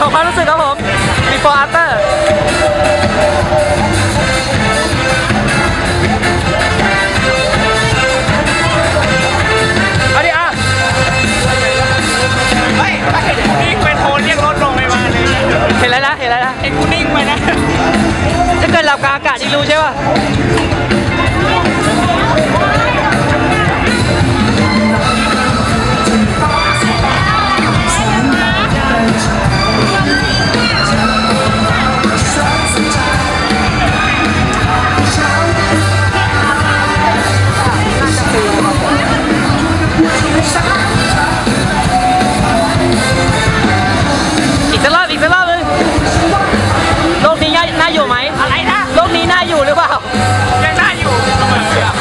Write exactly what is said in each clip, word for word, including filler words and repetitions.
บอกความรู้สึกครับผม before after เอาดิอ่ะเฮ้ยนิ่งไปโทรเรียกรถโรงพยาบาลเลยเห็นแล้วนะเห็นแล้วนะไอ้กูนิ่งไปนะถ้าเกิดหลับกลางอากาศนี่รู้ใช่ป่ะอีกสักรอบอีกสักรอบเลยโลกนี้น่าอยู่ไหมอะไรนะโลกนี้น่าอยู่หรือเปล่ายังน่าอยู่เสมออ่ะ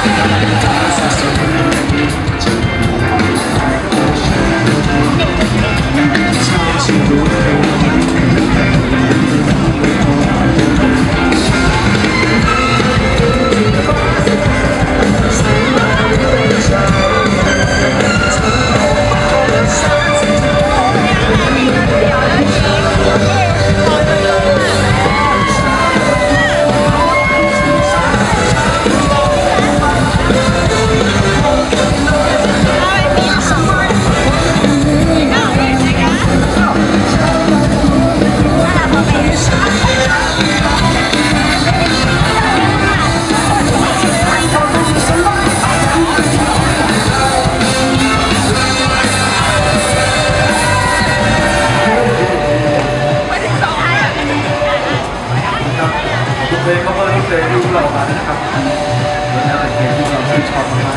เลยเขาก็รู้เลยรู้เรามานะครับแล้วเป็นเพลงที่เราชื่นชอบมาก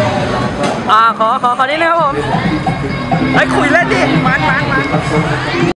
อ่าขอขอขอนิดนึงครับผมไอ้คุยเล่นดิมันมันมัน